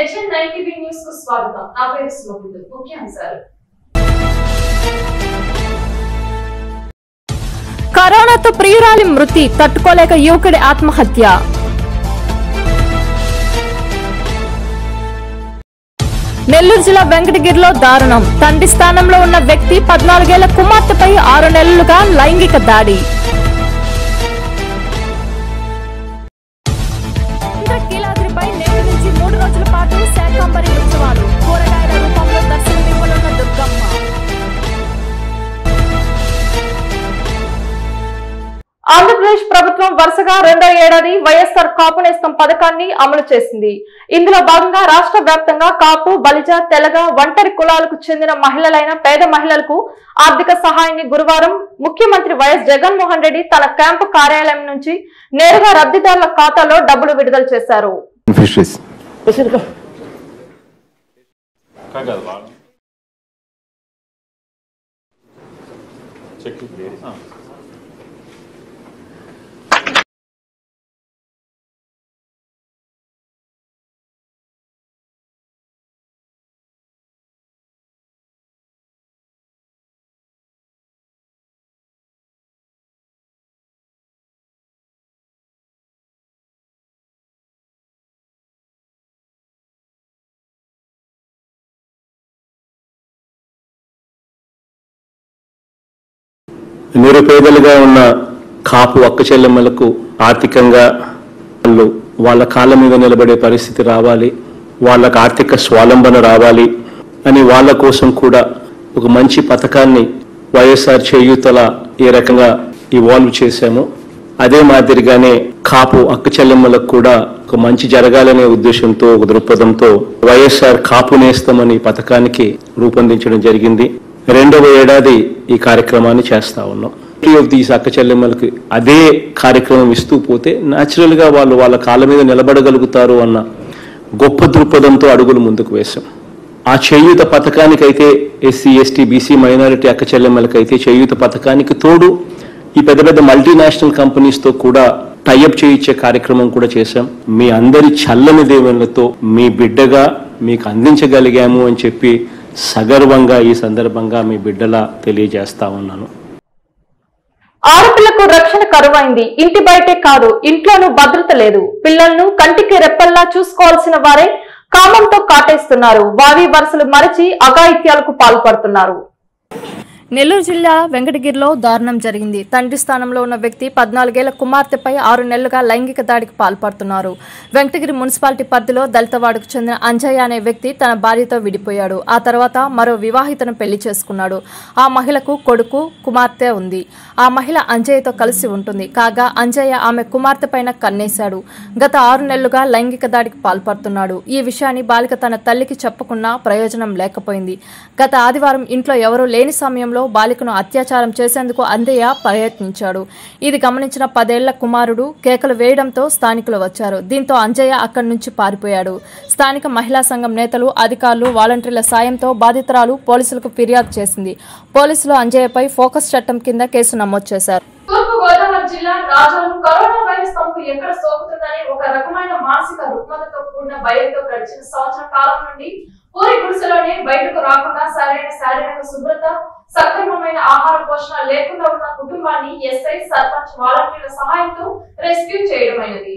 HN9 news కు స్వాగతం. నా పేరు సుమతి. ముఖ్యాంశాలు. కరోనాతో ప్రియురాలి మృతి, తట్టుకోలేక యువకుడి ఆత్మహత్య. నెల్లూరు జిల్లా వెంకటగిరిలో దారుణం. తండ్రి స్థానంలో ఉన్న వ్యక్తి 14 ఏళ్ల కుమార్తెపై 6 నెలలుగా లైంగిక దాడి. ఇంద్రకీలాద్రిపై నేటి నుంచి 3 రోజుల పాటు శాకంబరి ఉత్సవాలు. కూరగాయల రూపంలో దర్శనమివ్వనున్న దుర్గమ్మ. ఆంధ్రప్రదేశ్ ప్రభుత్వం వరుసగా 2వ ఏడాది వైఎస్ఆర్ కాపు నేస్తం పథకాన్ని అమలు చేసింది. ఇందులో భాగంగా రాష్ట్ర వ్యాప్తంగా కాపు, బలిజ, తెలగ, ఒంటరి కులాలకు చెందిన మహిళలైన పేద మహిళలకు ఆర్థిక సహాయాన్ని గురువారం ముఖ్యమంత్రి వైఎస్ జగన్మోహన్ రెడ్డి తన క్యాంపు కార్యాలయం నుంచి నేరుగా లబ్ధిదారుల ఖాతాలో డబ్బులు విడుదల చేశారు. నిరుపేదలుగా ఉన్న కాపు అక్క చెల్లెమ్మలకు ఆర్థికంగా వాళ్ళ కాళ్ళ మీద నిలబడే పరిస్థితి రావాలి, వాళ్ళకు ఆర్థిక స్వావలంబన రావాలి అని వాళ్ళ కోసం కూడా ఒక మంచి పథకాన్ని వైఎస్ఆర్ చేయూతల ఏ రకంగా ఇవాల్వ్ చేశామో అదే మాదిరిగానే కాపు అక్క చెల్లెమ్మలకు కూడా ఒక మంచి జరగాలనే ఉద్దేశంతో, ఒక దృక్పథంతో వైఎస్ఆర్ కాపు నేస్తమని పథకానికి రూపొందించడం జరిగింది. 2వ ఏడాది ఈ కార్యక్రమాన్ని చేస్తా ఉన్నాం. ఈ అక్క చెల్లెమ్మలకి అదే కార్యక్రమం ఇస్తూ పోతే న్యాచురల్ గా వాళ్ళు వాళ్ళ కాళ్ళ మీద నిలబడగలుగుతారు అన్న గొప్ప దృక్పథంతో అడుగులు ముందుకు వేశాం. ఆ చేయూత పథకానికైతే ఎస్సీ, ఎస్టీ, బీసీ, మైనారిటీ అక్క చెల్లెమ్మలకైతే చేయూత పథకానికి తోడు ఈ పెద్ద పెద్ద మల్టీనేషనల్ కంపెనీస్తో కూడా టైఅప్ చేయించే కార్యక్రమం కూడా చేశాం. మీ అందరి చల్లని దీవెనలతో మీ బిడ్డగా మీకు అందించగలిగాము అని చెప్పి సగర్వంగా ఈ సందర్భంగా మీ బిడ్డలా తెలియజేస్తా ఉన్నాను. ఆడపిల్లకు రక్షణ కరువైంది. ఇంటి బయటే కాదు, ఇంట్లోనూ భద్రత లేదు. పిల్లలను కంటికి రెప్పల్లా చూసుకోవాల్సిన వారే కామంతో కాటేస్తున్నారు. వావి వరుసలు మరచి అఘాయిత్యాలకు పాల్పడుతున్నారు. నెల్లూరు జిల్లా వెంకటగిరిలో దారుణం జరిగింది. తండ్రి స్థానంలో ఉన్న వ్యక్తి 14 ఏళ్ల కుమార్తెపై 6 నెలలుగా లైంగిక దాడికి పాల్పడుతున్నారు. వెంకటగిరి మున్సిపాలిటీ పరిధిలో దళితవాడకు చెందిన అంజయ్య అనే వ్యక్తి తన భార్యతో విడిపోయాడు. ఆ తర్వాత మరో వివాహితను పెళ్లి చేసుకున్నాడు. ఆ మహిళకు కొడుకు, కుమార్తె ఉంది. ఆ మహిళ అంజయ్యతో కలిసి ఉంటుంది. కాగా అంజయ్య ఆమె కుమార్తె పైన కన్నేశాడు. గత 6 నెలలుగా లైంగిక దాడికి పాల్పడుతున్నాడు. ఈ విషయాన్ని బాలిక తన తల్లికి చెప్పకున్నా ప్రయోజనం లేకపోయింది. గత ఆదివారం ఇంట్లో ఎవరూ లేని సమయంలో బాలికను అత్యాచారం చేసేందుకు అంజయ్య ప్రయత్నించాడు. ఇది గమనించిన 10 ఏళ్ల కుమారుడు కేకలు వేయడంతో స్థానికులు వచ్చారు. దీంతో అంజయ్య అక్కడి నుంచి పారిపోయాడు. స్థానిక మహిళా సంఘం నేతలు, అధికారులు, వాలంటీర్ల సాయంతో బాధితురాలు పోలీసులకు ఫిర్యాదు చేసింది. పోలీసులు అంజయ్యపై ఫోకస్ చట్టం కింద కేసు నమోదు చేశారు. తూర్పు గోదావరి జిల్లా రాజోలు కరోనా వైరస్ తమకు ఎక్కడ సోకుతుందని ఒక రకమైన మానసిక రుగ్మతతో కూడిన భయంతో గడిచిన సంవత్సర కాలం నుండి పూరి గుడిసెలోనే బయటకు రాకుండా సరైన శారీరక శుభ్రత, సక్రమమైన ఆహార పోషణ లేకుండా ఉన్న కుటుంబాన్ని ఎస్ఐ, సర్పంచ్, వాలంటీర్ల సహాయంతో రెస్క్యూ చేయడమైనది.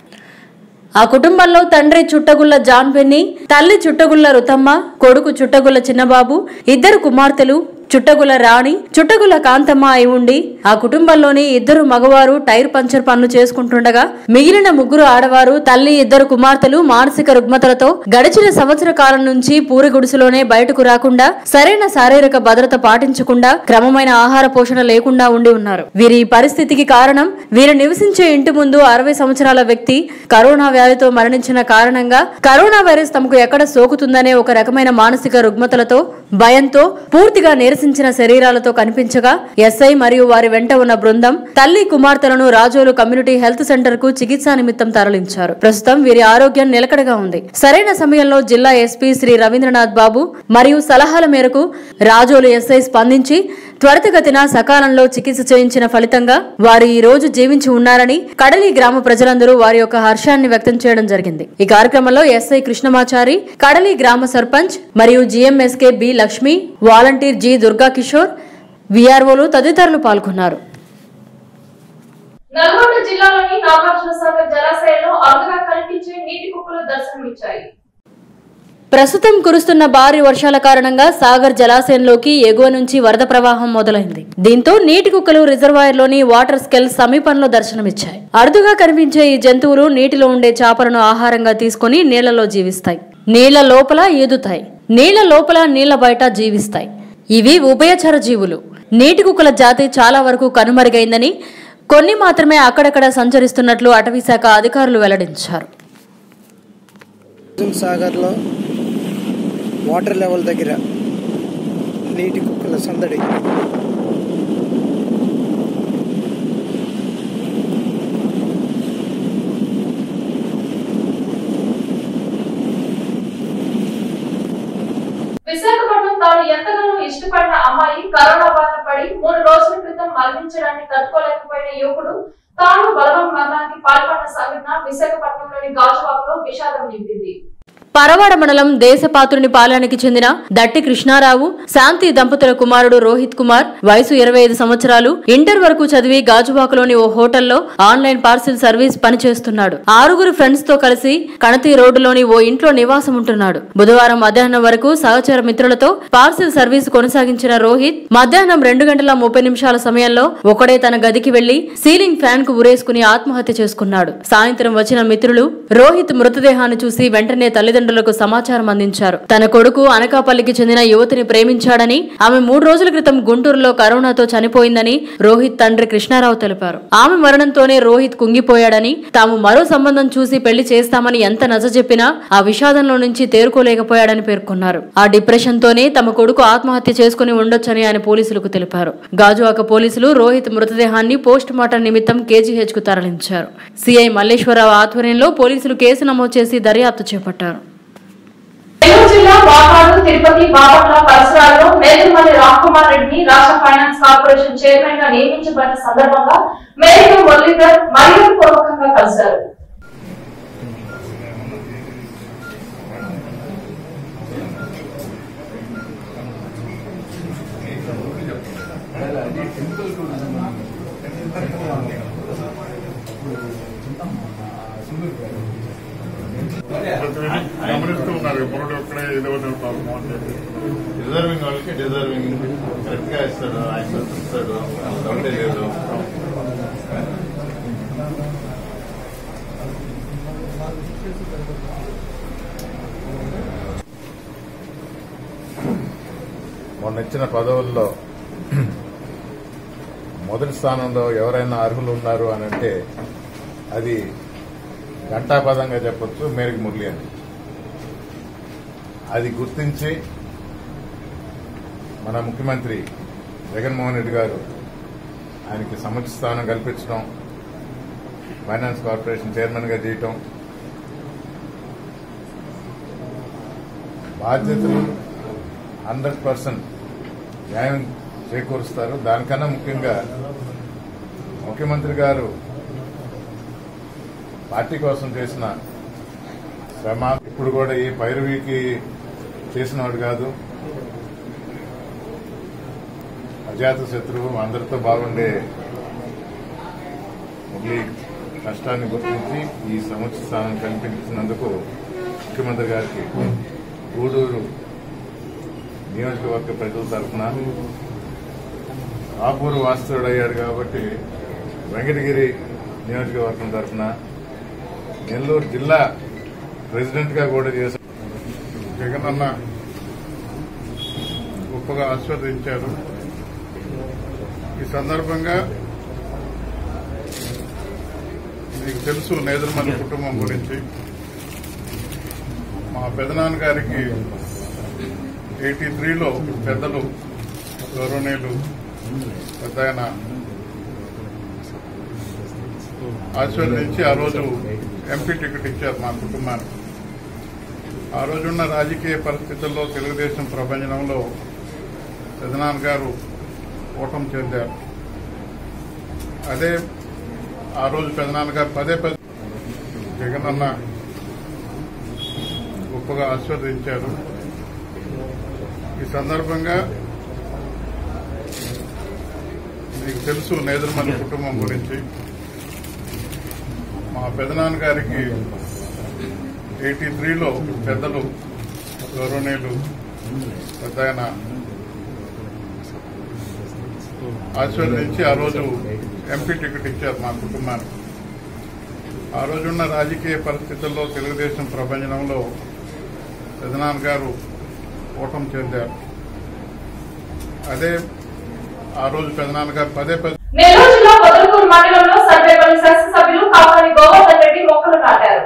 ఆ కుటుంబంలో తండ్రి చుట్టగుల్ల జాన్ బెన్నీ, తల్లి చుట్టగుల్ల రుతమ్మ, కొడుకు చుట్టగుల్ల చిన్నబాబు, 2 కుమార్తెలు చుట్టగుల రాణి, చుట్టగుల కాంతమ్మ అయి ఉండి ఆ కుటుంబంలోని 2 మగవారు టైర్ పంచర్ పనులు చేసుకుంటుండగా మిగిలిన 3 ఆడవారు, తల్లి, 2 కుమార్తెలు మానసిక రుగ్మతలతో గడిచిన సంవత్సర కాలం నుంచి పూరి గుడిసెలోనే బయటకు రాకుండా, సరైన శారీరక భద్రత పాటించకుండా, క్రమమైన ఆహార పోషణ లేకుండా ఉండి ఉన్నారు. వీరి పరిస్థితికి కారణం వీరు నివసించే ఇంటి ముందు 60 సంవత్సరాల వ్యక్తి కరోనా వ్యాధితో మరణించిన కారణంగా కరోనా వైరస్ తమకు ఎక్కడ సోకుతుందనే ఒక రకమైన మానసిక రుగ్మతలతో, భయంతో పూర్తిగా విలసించిన శరీరాలతో కనిపించగా ఎస్ఐ మరియు వారి వెంట ఉన్న బృందం తల్లి కుమార్తెలను రాజోలు కమ్యూనిటీ హెల్త్ సెంటర్ కు చికిత్సా నిమిత్తం తరలించారు. ప్రస్తుతం వీరి ఆరోగ్యం నిలకడగా ఉంది. సరైన సమయంలో జిల్లా ఎస్పీ శ్రీ రవీంద్రనాథ్ బాబు మరియు సలహాల మేరకు రాజోలు ఎస్ఐ స్పందించి త్వరితగతిన సకాలంలో చికిత్స చేయించిన ఫలితంగా వారు ఈ రోజు జీవించి ఉన్నారని కడలి గ్రామ ప్రజలందరూ వారి యొక్క హర్షాన్ని వ్యక్తం చేయడం జరిగింది. ఈ కార్యక్రమంలో ఎస్ఐ కృష్ణమాచారి, కడలి గ్రామ సర్పంచ్ మరియు GMSK B Lakshmi, volunteer G Durga Kishore, విఆర్ఓలు తదితరులు పాల్గొన్నారు. నల్గొండ జిల్లాలోని నాగార్జునసాగర్ జలాశయంలో అరుదుగా కనిపించే నీటి కుక్కలు దర్శనమిచ్చాయి. ప్రస్తుతం కురుస్తున్న భారీ వర్షాల కారణంగా సాగర్ జలాశయంలోకి ఎగువ నుంచి వరద ప్రవాహం మొదలైంది. దీంతో నీటి కుక్కలు రిజర్వాయర్లోని వాటర్ స్కెల్ సమీపంలో దర్శనమిచ్చాయి. అరుదుగా కనిపించే ఈ జంతువులు నీటిలో ఉండే చేపలను ఆహారంగా తీసుకుని నీళ్లలో జీవిస్తాయి. నీళ్ల లోపల ఈదుతాయి. నీళ్ల లోపల నీళ్ల బయట జీవిస్తాయి. ఇవి ఉభయచర జీవులు. నీటి కుక్కల జాతి చాలా వరకు కనుమరుగైందని, కొన్ని మాత్రమే అక్కడక్కడ సంచరిస్తున్నట్లు అటవీశాఖ అధికారులు వెల్లడించారు. సాగర్లో వాటర్ లెవెల్ దగ్గర నీటి కుక్కల సందడి. విశాఖపట్నం తాను ఎంతగానో ఇష్టపడిన అమ్మాయి కరోనా బారిన పడి 3 రోజుల క్రితం మరణించడాన్ని తట్టుకోలేకపోయిన యువకుడు తాను బలవం మరణానికి పాల్పడిన సంఘటన విశాఖపట్నంలోని గాజువాకలో విషాదం నింపింది. పరవాడ మండలం దేశపాత్రుని పాలనకి చెందిన దట్టి కృష్ణారావు, శాంతి దంపతుల కుమారుడు రోహిత్ కుమార్, వయసు 25 సంవత్సరాలు, ఇంటర్ వరకు చదివి గాజువాకలోని ఓ హోటల్లో ఆన్లైన్ పార్సిల్ సర్వీస్ పనిచేస్తున్నాడు. 6 ఫ్రెండ్స్ తో కలిసి కణతి రోడ్డులోని ఓ ఇంట్లో నివాసం ఉంటున్నాడు. బుధవారం మధ్యాహ్నం వరకు సహచర మిత్రులతో పార్సిల్ సర్వీస్ కొనసాగించిన రోహిత్ మధ్యాహ్నం 2:30 సమయంలో ఒకడే తన గదికి వెళ్లి సీలింగ్ ఫ్యాన్ కు ఉరేసుకుని ఆత్మహత్య చేసుకున్నాడు. సాయంత్రం వచ్చిన మిత్రులు రోహిత్ మృతదేహాన్ని చూసి వెంటనే తల్లిదండ్రులకు సమాచారం అందించారు. తన కొడుకు అనకాపల్లికి చెందిన యువతిని ప్రేమించాడని, ఆమె 3 రోజుల క్రితం గుంటూరులో కరోనాతో చనిపోయిందని రోహిత్ తండ్రి కృష్ణారావు తెలిపారు. ఆమె మరణంతోనే రోహిత్ కుంగిపోయాడని, తాము మరో సంబంధం చూసి పెళ్లి చేస్తామని ఎంత నచ్చజెప్పినా ఆ విషాదంలో నుంచి తేరుకోలేకపోయాడని పేర్కొన్నారు. ఆ డిప్రెషన్ తోనే తమ కొడుకు ఆత్మహత్య చేసుకుని ఉండొచ్చని ఆయన పోలీసులకు తెలిపారు. గాజువాక పోలీసులు రోహిత్ మృతదేహాన్ని పోస్ట్ మార్టం నిమిత్తం కేజీహెచ్ కు తరలించారు. సిఐ మల్లేశ్వరరావు ఆధ్వర్యంలో పోలీసులు కేసు నమోదు చేసి దర్యాప్తు చేపట్టారు. నెల్లూరు జిల్లా వాకాడు, తిరుపతి, బాపట్ల పరిసరాల్లో నేదురుమల్లి రామ్కుమార్ రెడ్డిని రాష్ట్ర ఫైనాన్స్ కార్పొరేషన్ చైర్మన్ గా నియమించబడిన సందర్భంగా మేయర్ మురళీధర్ మర్యాదపూర్వకంగా కలిశారు. గమనిస్తూ ఉన్నారు. ఎప్పుడు ఒక్కడే ఏదో రిజర్వింగ్ వాళ్ళకి డిజర్వింగ్ కరెక్ట్ గా ఇస్తాడు, ఆయన ఇస్తాడు, డౌటే లేదు. మొన్న ఇచ్చిన పదవుల్లో మొదటి స్థానంలో ఎవరైనా అర్హులు ఉన్నారు అని అంటే అది ఘంటాపదంగా చెప్పొచ్చు మేరకు మురళి అని. అది గుర్తించి మన ముఖ్యమంత్రి జగన్మోహన్ రెడ్డి గారు ఆయనకి సముచిత స్థానం కల్పించడం, ఫైనాన్స్ కార్పొరేషన్ చైర్మన్ గా చేయటం, బాధ్యతలు 100% న్యాయం చేకూరుస్తారు. దానికన్నా ముఖ్యంగా ముఖ్యమంత్రి గారు పార్టీ కోసం చేసిన శ్రమ ఇప్పుడు కూడా ఈ పైరవీకి చేసినవాడు కాదు. అజాత శత్రువు, అందరితో బాగుండే మురళి కష్టాన్ని గుర్తించి ఈ సముచిత స్థానం కల్పించినందుకు ముఖ్యమంత్రి గారికి గూడూరు నియోజకవర్గ ప్రజల తరఫున, ఆపూరు వాస్తవుడయ్యాడు కాబట్టి వెంకటగిరి నియోజకవర్గం తరఫున, నెల్లూరు జిల్లా ప్రెసిడెంట్ గా కూడా చేశారు. జగనన్న గొప్పగా ఆస్వాదించారు. ఈ సందర్భంగా మీకు తెలుసు నేదురుమల్లి కుటుంబం గురించి. మా పెదనాన్న గారికి 83లో పెద్దలు గౌరవనీయులు పెద్దాయన ఆశీర్వదించి ఆ రోజు ఎంపీ టికెట్ ఇచ్చారు మా కుటుంబానికి. ఆ రోజున్న రాజకీయ పరిస్థితుల్లో తెలుగుదేశం ప్రభంజనంలో పెదనాన్న గారు ఓటమి చెందారు. అదే ఆ రోజు పెదనాన్న గారు పదే జగనన్న గొప్పగా ఆశీర్వదించారు. ఈ సందర్భంగా మీకు తెలుసు నేదురుమల్లి కుటుంబం గురించి. మా పెదనాన్న గారికి 83లో పెద్దలు గౌరవనీయులు పెద్దాయన ఆశీర్వదించి ఆ రోజు ఎంపీ టికెట్ ఇచ్చారు మా కుటుంబానికి. ఆ రోజున్న రాజకీయ పరిస్థితుల్లో తెలుగుదేశం ప్రభంజనంలో పెదనాన్న గారు ఓటమి చెందారు. అదే ఆ రోజు పెదనాన్న గారు పదే నెల్లూరు జిల్లా పొదలకూరు మండలంలో సర్వేపల్లి శాసనసభ్యులు కాకాని గోవర్ధన్ రెడ్డి మొక్కలు నాటారు.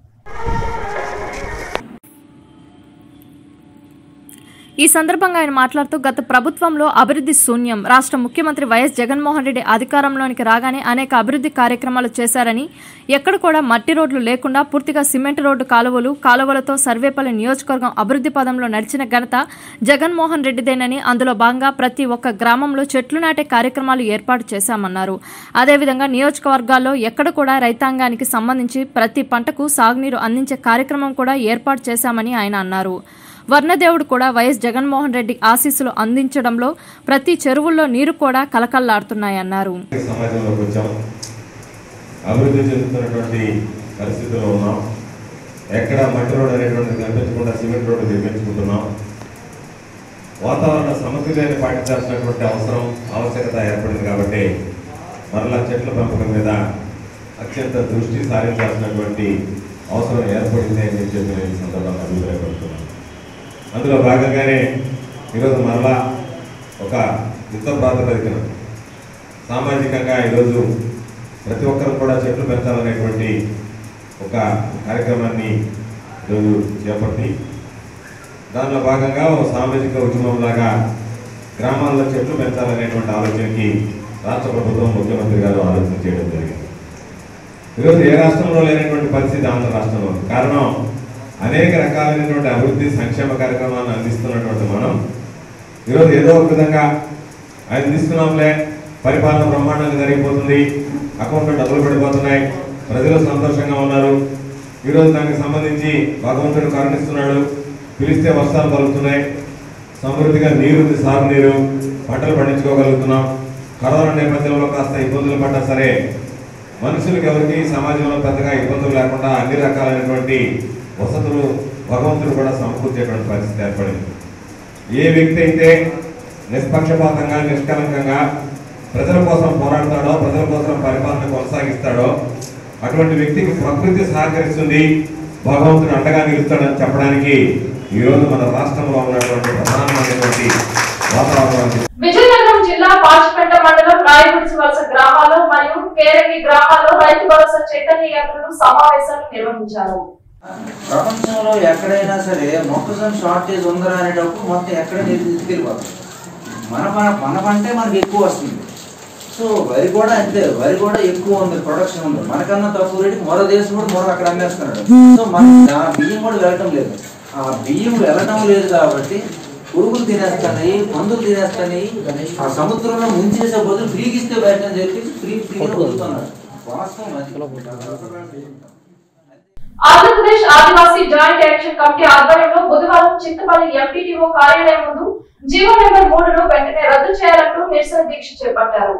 ఈ సందర్భంగా ఆయన మాట్లాడుతూ గత ప్రభుత్వంలో అభివృద్ధి శూన్యం, రాష్ట్ర ముఖ్యమంత్రి వైఎస్ జగన్మోహన్ రెడ్డి అధికారంలోనికి రాగానే అనేక అభివృద్ధి కార్యక్రమాలు చేశారని, ఎక్కడ కూడా మట్టి రోడ్లు లేకుండా పూర్తిగా సిమెంట్ రోడ్డు కాలువలతో సర్వేపల్లి నియోజకవర్గం అభివృద్ధి పదంలో నడిచిన ఘనత జగన్మోహన్ రెడ్డిదేనని, అందులో భాగంగా ప్రతి ఒక్క గ్రామంలో చెట్లు నాటే కార్యక్రమాలు ఏర్పాటు చేశామన్నారు. అదేవిధంగా నియోజకవర్గాల్లో ఎక్కడ కూడా రైతాంగానికి సంబంధించి ప్రతి పంటకు సాగునీరు అందించే కార్యక్రమం కూడా ఏర్పాటు చేశామని ఆయన అన్నారు. వర్ణదేవుడు కూడా వైఎస్ జగన్మోహన్ రెడ్డి ఆశీస్సులు అందించడంలో ప్రతి చెరువుల్లో నీరు కూడా కలకల్లాడుతున్నాయన్నారు. అభివృద్ధి చెందుతున్నటువంటి పరిస్థితుల్లో ఉన్నాం. ఎక్కడ మట్టి రోడ్ అనేటువంటిది కనిపించకుండా సిమెంట్ రోడ్డు నిర్మించుకుంటున్నాం. వాతావరణ సమతుల్యాన్ని పాటించాల్సినటువంటి ఆవశ్యకత ఏర్పడింది కాబట్టి మరలా చెట్ల పెంపకం మీద అత్యంత దృష్టి సారించాల్సినటువంటి అవసరం ఏర్పడింది అని చెప్పి నేను ఈ సందర్భంగా అభిప్రాయపడుతున్నాను. అందులో భాగంగానే ఈరోజు మరలా ఒక యుద్ధ ప్రాతిపదికన సామాజికంగా ఈరోజు ప్రతి ఒక్కరు కూడా చెట్లు పెంచాలనేటువంటి ఒక కార్యక్రమాన్ని ఈరోజు చేపట్టి దానిలో భాగంగా ఒక సామాజిక ఉద్యమంలాగా గ్రామాల్లో చెట్లు పెంచాలనేటువంటి ఆలోచనకి రాష్ట్ర ప్రభుత్వం ముఖ్యమంత్రి గారు ఆలోచన చేయడం జరిగింది. ఈరోజు ఏ రాష్ట్రంలో లేనటువంటి పరిస్థితి ఆంధ్ర రాష్ట్రంలో. కారణం అనేక రకాలైనటువంటి అభివృద్ధి సంక్షేమ కార్యక్రమాలను అందిస్తున్నటువంటి మనం ఈరోజు ఏదో ఒక విధంగా ఆయన తీసుకున్నాంలే, పరిపాలన బ్రహ్మాండంగా జరిగిపోతుంది, అకౌంట్లో డబ్బులు పడిపోతున్నాయి, ప్రజలు సంతోషంగా ఉన్నారు, ఈరోజు దానికి సంబంధించి భగవంతుడు కరుణిస్తున్నాడు, పిలిస్తే వర్షాలు పలుకుతున్నాయి, సమృద్ధిగా నీరుంది, సాగునీరు, పంటలు పండించుకోగలుగుతున్నాం. కరోనా నేపథ్యంలో కాస్త ఇబ్బందులు పడ్డా సరే మనుషులకు ఎవరికి సమాజంలో పెద్దగా ఇబ్బందులు లేకుండా అన్ని రకాలైనటువంటి వసతులు భగవంతుడు కూడా సమకూర్చేటువంటి పరిస్థితి ఏర్పడింది. ఏ వ్యక్తి అయితే నిష్పక్షపాతంగా నిష్కలంకంగా ప్రజల కోసం పోరాడతాడో, ప్రజల కోసం పరిపాలన కొనసాగిస్తాడో అటువంటి వ్యక్తికి ప్రకృతి సహకరిస్తుంది, భగవంతుడు అండగా నిలుస్తాడని చెప్పడానికి ఈరోజు మన రాష్ట్రంలో ఉన్నటువంటి ప్రధానమైనటువంటి వాతావరణం. విజయనగరం జిల్లా పాచిపెంట మండలం రాయగుడిసి వలస గ్రామాల్లో మరియు కేరగి గ్రామాల్లో రైతు భరోసా చైతన్య యాత్రలు సమావేశాలు నిర్వహించారు. ప్రపంచంలో ఎక్కడైనా సరే మొక్కజొన్న షార్టేజ్ ఉందరా అనేటప్పుడు మొత్తం ఎక్కడైనా తీసుకెళ్ళిపోతుంది. మన పంటే మనకి ఎక్కువ వస్తుంది. సో వరి కూడా అంతే, వరి కూడా ఎక్కువ ఉంది, ప్రొడక్షన్ ఉంది. మనకన్నా తక్కువ రేటుకి మరో దేశం కూడా మరో అక్కడ అమ్మేస్తున్నాడు. సో మన బియ్యం కూడా వెళ్ళటం లేదు. ఆ బియ్యం వెళ్ళటం లేదు కాబట్టి పురుగులు తినేస్తాయి, మందులు తినేస్తాయి. ఆ సముద్రంలో ముంచేసే బదులు ఫ్రీకి ఇస్తే బయట చెప్పి ఫ్రీగా వదులుతున్నారు. వాస్తవం అది. Andhra Pradesh Adivasi joint action committee ఆధ్వర్యంలో బుధవారం చింతపల్లి ఎంపీడీఓ కార్యాలయం ముందు జీవో నెంబర్ 3ను వెంటనే రద్దు చేయాలంటూ నిరసన దీక్ష చేపట్టారు.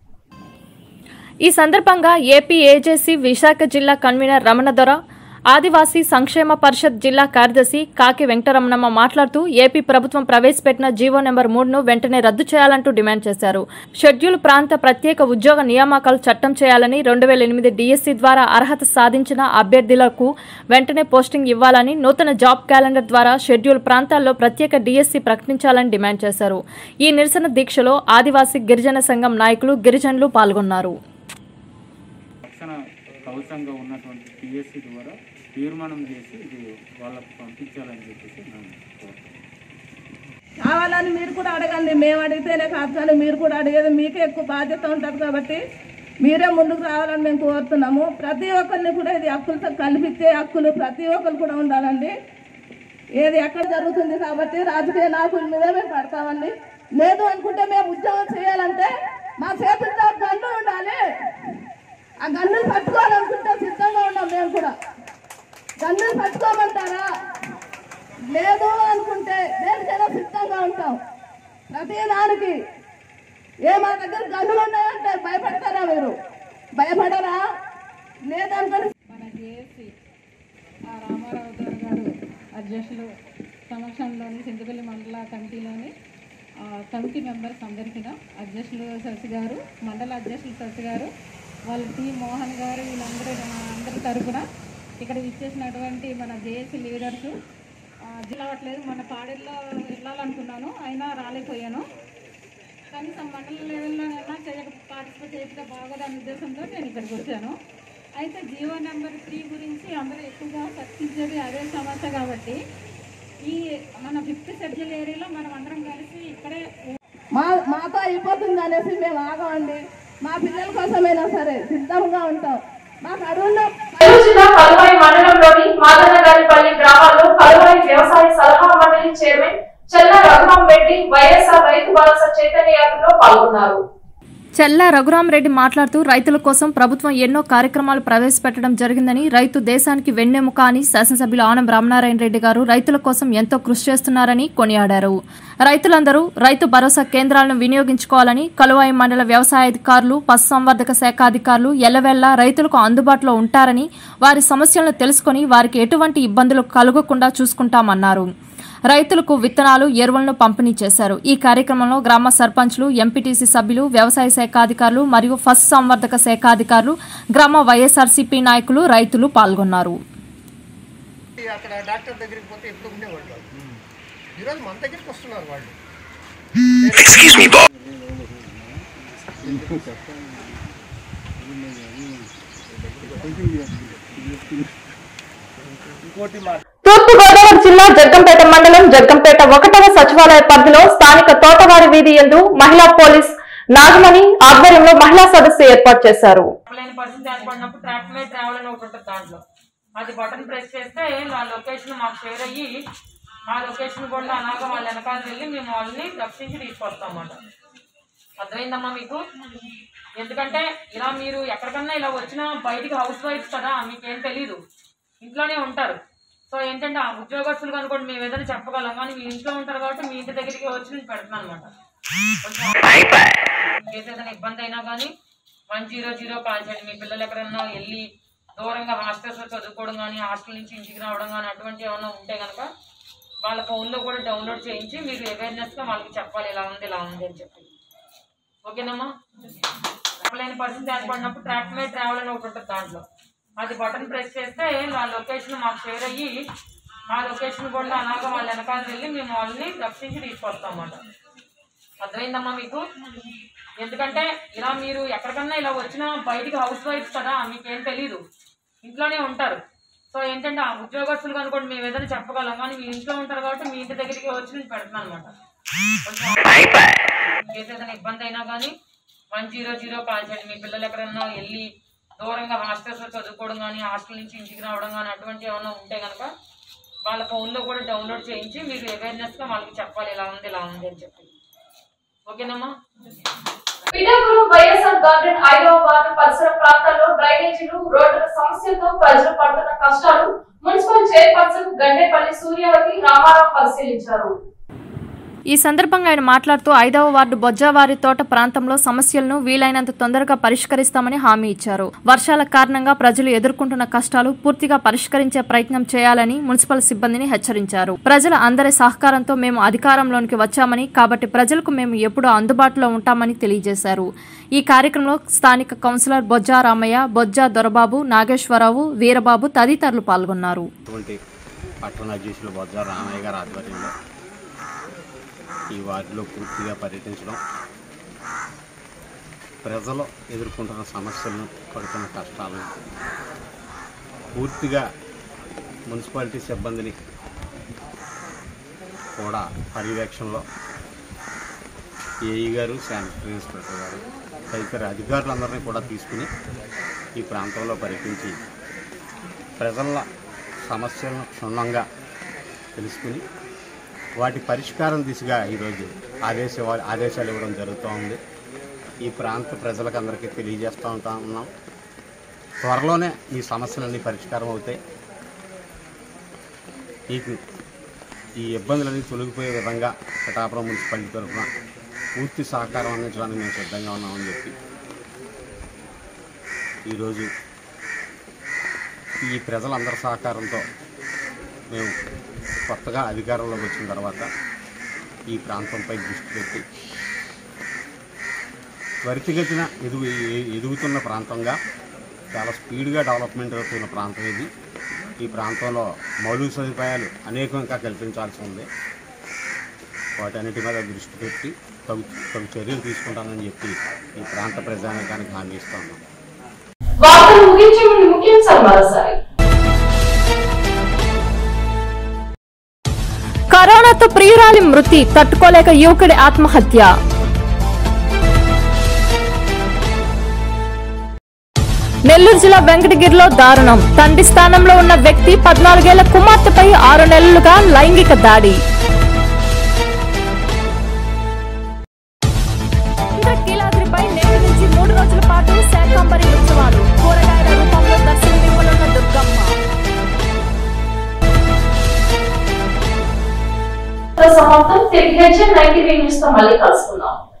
ఈ సందర్భంగా ఏపీ ఏజేసీ విశాఖ జిల్లా కన్వీనర్ రమణదొర, ఆదివాసీ సంక్షేమ పరిషత్ జిల్లా కార్యదర్శి కాకి వెంకటరమణమ్మ మాట్లాడుతూ ఏపీ ప్రభుత్వం ప్రవేశపెట్టిన జీవో నెంబర్ 3ను వెంటనే రద్దు చేయాలంటూ డిమాండ్ చేశారు. షెడ్యూల్ ప్రాంత ప్రత్యేక ఉద్యోగ నియామకాలు చట్టం చేయాలని, 2008 డిఎస్సీ ద్వారా అర్హత సాధించిన అభ్యర్థులకు వెంటనే పోస్టింగ్ ఇవ్వాలని, నూతన జాబ్ క్యాలెండర్ ద్వారా షెడ్యూల్ ప్రాంతాల్లో ప్రత్యేక డిఎస్సీ ప్రకటించాలని డిమాండ్ చేశారు. ఈ నిరసన దీక్షలో ఆదివాసీ గిరిజన సంఘం నాయకులు, గిరిజనులు పాల్గొన్నారు. అవసరంగా ఉన్నటువంటి టీఎస్సీ ద్వారా తీర్మానం చేసి ఇది వాళ్ళకు పంపించాలని చెప్పేసి కావాలని మీరు కూడా అడగండి. అడగండి, మేము అడిగితేనే కాదు కానీ మీరు కూడా అడిగేది మీకే ఎక్కువ బాధ్యత ఉంటుంది కాబట్టి మీరే ముందుకు రావాలని మేము కోరుతున్నాము. ప్రతి ఒక్కరిని కూడా ఇది హక్కులతో కల్పించే హక్కులు ప్రతి ఒక్కరు కూడా ఉండాలండి. ఏది ఎక్కడ జరుగుతుంది కాబట్టి రాజకీయ నాయకుల మీదే మేము పడతామండి. లేదు అనుకుంటే మేము ఉద్యోగం చేయాలంటే మా చేతుల్లో గన్ను ఉండాలి. ఆ గన్నులు పట్టుకోవాలనుకుంటే సిద్ధంగా ఉన్నాం. మేము కూడా గన్నులు పట్టుకోమంటారా? లేదు అనుకుంటే దేనికైనా సిద్ధంగా ఉంటాం. ప్రతి దానికి మా దగ్గర గన్నులు ఉన్నాయంటే భయపడతారా? మీరు భయపడరా? లేదనుకొని మన జేఏసీ రామారావు గారు అధ్యక్షులు సమక్షంలోని సింగపల్లి మండల కమిటీలోని కమిటీ మెంబర్స్ అందరికీ అధ్యక్షులు శశి గారు, మండల అధ్యక్షులు శశి గారు, వాళ్ళ టీ మోహన్ గారు, వీళ్ళందరూ అందరి తరఫున ఇక్కడ ఇచ్చేసినటువంటి మన జేఏసీ లీడర్స్ జిల్లవట్లేదు. మన పాడేరులో వెళ్ళాలనుకున్నాను, అయినా రాలేకపోయాను. కనీసం మండల లెవెల్లోనైనా పార్టిసిపేట్ చేస్తే బాగోదనే ఉద్దేశంతో నేను ఇక్కడికి వచ్చాను. అయితే జీవో నెంబర్ 3 గురించి అందరూ ఎక్కువగా చర్చించేది అదే సమస్య కాబట్టి ఈ మన 5th షెడ్యూల్ ఏరియాలో మనం అందరం కలిసి ఇక్కడే మాతో అయిపోతుంది అనేసి మేము ఆగమండి. మా పిల్లల కోసమైనా సరే సిద్ధంగా ఉంటాం. మాకు అడవుల్లో జిల్లా కలువాయి మండలంలోని మాదన్నగారిపల్లి గ్రామాల్లో కలువాయి వ్యవసాయ సలహా మండలి చైర్మన్ చెల్లా రఘురాం రెడ్డి వైఎస్ఆర్ రైతు భరోసా చైతన్య యాత్రలో పాల్గొన్నారు. చెల్లా రఘురాం రెడ్డి మాట్లాడుతూ రైతుల కోసం ప్రభుత్వం ఎన్నో కార్యక్రమాలు ప్రవేశపెట్టడం జరిగిందని, రైతు దేశానికి వెన్నెముక అని శాసనసభ్యులు ఆనం రామనారాయణ రెడ్డి గారు రైతుల కోసం ఎంతో కృషి చేస్తున్నారని కొనియాడారు. రైతులందరూ రైతు భరోసా కేంద్రాలను వినియోగించుకోవాలని, కలువాయి మండల వ్యవసాయాధికారులు, పశుసంవర్ధక శాఖ అధికారులు ఎల్లవెల్లా రైతులకు అందుబాటులో ఉంటారని, వారి సమస్యలను తెలుసుకుని వారికి ఎటువంటి ఇబ్బందులు కలగకుండా చూసుకుంటామన్నారు. రైతులకు విత్తనాలు, ఎరువులను పంపిణీ చేశారు. ఈ కార్యక్రమంలో గ్రామ సర్పంచ్లు, ఎంపీటీసీ సభ్యులు, వ్యవసాయ శాఖ అధికారులు మరియు పశు సంవర్ధక శాఖ అధికారులు, గ్రామ వైఎస్ఆర్సీపీ నాయకులు, రైతులు పాల్గొన్నారు. అక్కడ డాక్టర్ దగ్గరికి పోతే ఎప్పుడు ఉండేవాళ్ళు, ఈరోజు మన దగ్గరికి వస్తున్నారు వాళ్ళు. తూర్పుగోదావరి జిల్లా జగ్గంపేట మండలం జగ్గంపేట 1వ సచివాలయ పరిధిలో స్థానిక తోటవారి వీధి యందు మహిళా పోలీస్ నాగమణి ఆధ్వర్యంలో మహిళా సదస్సు ఏర్పాటు చేశారు. అది బటన్ ప్రెస్ చేస్తే ఆ లొకేషన్ మాకు షేర్ అయ్యి ఆ లొకేషన్ కూడా అలాగా వాళ్ళ వెనకాల వెళ్ళి మేము వాళ్ళని రక్షించి తీసుకొస్తాం అన్నమాట. అర్థమైందమ్మా మీకు? ఎందుకంటే ఇలా మీరు ఎక్కడికన్నా ఇలా వచ్చినా బయటికి హౌస్ వైఫ్స్ కదా, మీకేం తెలీదు, ఇంట్లోనే ఉంటారు. సో ఏంటంటే ఆ ఉద్యోగస్తులు కనుకోండి మేము ఏదైనా చెప్పగలం, కానీ మీ ఇంట్లో ఉంటారు కాబట్టి మీ ఇంటి దగ్గరికి వచ్చి నేను పెడతాను అనమాట. ఏదైనా ఇబ్బంది అయినా కానీ 100 కాల్ చేయండి. మీ పిల్లలు ఎక్కడన్నా వెళ్ళి దూరంగా హాస్టల్స్లో చదువుకోవడం కానీ, హాస్టల్ నుంచి ఇంటికి రావడం కానీ అటువంటి ఏమైనా ఉంటే కనుక వాళ్ళ ఫోన్లో కూడా డౌన్లోడ్ చేయించి మీరు అవేర్నెస్గా వాళ్ళకి చెప్పాలి, ఇలా ఉంది అని చెప్పి. ఓకేనమ్మా? చెప్పలేని పరిస్థితి ఏర్పడినప్పుడు ట్రాక్ మై ట్రావెల్ అని ఒకటి ఉంటుంది, దాంట్లో అది బటన్ ప్రెస్ చేస్తే ఆ లొకేషన్ మాకు షేర్ అయ్యి ఆ లొకేషన్ కూడా అలాగా వాళ్ళ వెనకాల వెళ్ళి మేము వాళ్ళని రక్షించి తీసుకొస్తాం అన్నమాట. అర్థమైందమ్మా మీకు? ఎందుకంటే ఇలా మీరు ఎక్కడికన్నా ఇలా వచ్చినా బయటికి హౌస్ వైఫ్స్ కదా, మీకేం తెలీదు, ఇంట్లోనే ఉంటారు. సో ఏంటంటే ఆ ఉద్యోగస్తులు కనుకోండి మేము ఏదైనా చెప్పగలం, కానీ మీ ఇంట్లో ఉంటారు కాబట్టి మీ ఇంటి దగ్గరికి వచ్చి నేను పెడతాను అనమాట. ఏదైనా ఇబ్బంది అయినా కానీ 100 కాల్ చేయండి. మీ పిల్లలు ఎక్కడన్నా వెళ్ళి దూరంగా హాస్టల్స్లో చదువుకోవడం కానీ, హాస్టల్ నుంచి ఇంటికి రావడం కానీ అటువంటి ఏమైనా ఉంటే కనుక వాళ్ళ ఫోన్లో కూడా డౌన్లోడ్ చేయించి మీరు అవేర్నెస్గా వాళ్ళకి చెప్పాలి, ఇలా ఉంది అని చెప్పి. ఓకేనమ్మా? పిఠాపురం వైఎస్ఆర్ గార్డెన్ 5వ వార్డు పరిసర ప్రాంతాల్లో డ్రైనేజీలు, రోడ్ల సమస్యలతో ప్రజలు పడుతున్న కష్టాలు మున్సిపల్ చైర్పర్సన్ గండేపల్లి సూర్యవతి రామారావు పరిశీలించారు. ఈ సందర్భంగా ఆయన మాట్లాడుతూ 5వ వార్డు బొజ్జావారి తోట ప్రాంతంలో సమస్యలను వీలైనంత తొందరగా పరిష్కరిస్తామని హామీ ఇచ్చారు. వర్షాల కారణంగా ప్రజలు ఎదుర్కొంటున్న కష్టాలు పూర్తిగా పరిష్కరించే ప్రయత్నం చేయాలని మున్సిపల్ సిబ్బందిని హెచ్చరించారు. ప్రజల అందరి సహకారంతో మేము అధికారంలోనికి వచ్చామని, కాబట్టి ప్రజలకు మేము ఎప్పుడూ అందుబాటులో ఉంటామని తెలియజేశారు. ఈ కార్యక్రమంలో స్థానిక కౌన్సిలర్ బొజ్జా రామయ్య, బొజ్జా దొరబాబు, నాగేశ్వరరావు, వీరబాబు తదితరులు పాల్గొన్నారు. ఈ వార్డులో పూర్తిగా పర్యటించడం, ప్రజలు ఎదుర్కొంటున్న సమస్యలను, పడుతున్న కష్టాలను పూర్తిగా మున్సిపాలిటీ సిబ్బందిని కూడా పర్యవేక్షణలో ఏఈ గారు, శానిటరీ ఇన్స్పెక్టర్ గారు తదితర అధికారులందరినీ కూడా తీసుకుని ఈ ప్రాంతంలో పర్యటించి ప్రజల సమస్యలను క్షుణ్ణంగా తెలుసుకుని వాటి పరిష్కారం దిశగా ఈరోజు ఆదేశాలు ఇవ్వడం జరుగుతూ ఉంది. ఈ ప్రాంత ప్రజలకు అందరికీ తెలియజేస్తూ ఉన్నాం. త్వరలోనే ఈ సమస్యలన్నీ పరిష్కారం అవుతాయి. ఈ ఇబ్బందులన్నీ తొలగిపోయే విధంగా పిఠాపురం మున్సిపాలిటీ తరఫున పూర్తి సహకారం అందించడానికి మేము సిద్ధంగా ఉన్నామని చెప్పి ఈరోజు ఈ ప్రజలందరి సహకారంతో మేము కొత్తగా అధికారంలోకి వచ్చిన తర్వాత ఈ ప్రాంతంపై దృష్టి పెట్టి త్వరితగతిన ఎదుగుతున్న ప్రాంతంగా చాలా స్పీడ్గా డెవలప్మెంట్ అవుతున్న ప్రాంతం ఇది. ఈ ప్రాంతంలో మౌలిక సదుపాయాలు అనేకం ఇంకా కల్పించాల్సి ఉంది. వాటన్నిటి మీద దృష్టి పెట్టి తగు చర్యలు తీసుకుంటానని చెప్పి ఈ ప్రాంత ప్రజానికానికి హామీ ఇస్తున్నాం. కరోనాతో ప్రియురాలి మృతి తట్టుకోలేక యువకుడి ఆత్మహత్య. నెల్లూరు జిల్లా వెంకటగిరిలో దారుణం. తండ్రి స్థానంలో ఉన్న వ్యక్తి 14 ఏళ్ల కుమార్తెపై 6 నెలలుగా లైంగిక దాడి. ఇంద్రకీలాద్రిపై నేటి నుంచి 3 రోజుల పాటు శాకంబరి ఉత్సవాలు. కూరగాయల రూపంలో దర్శనమివ్వనున్న దుర్గమ్మ. సమాప్తం. తిరిగి హెచ్ఎన్ 93 న్యూస్ తో మళ్ళీ కలుసుకుందాం.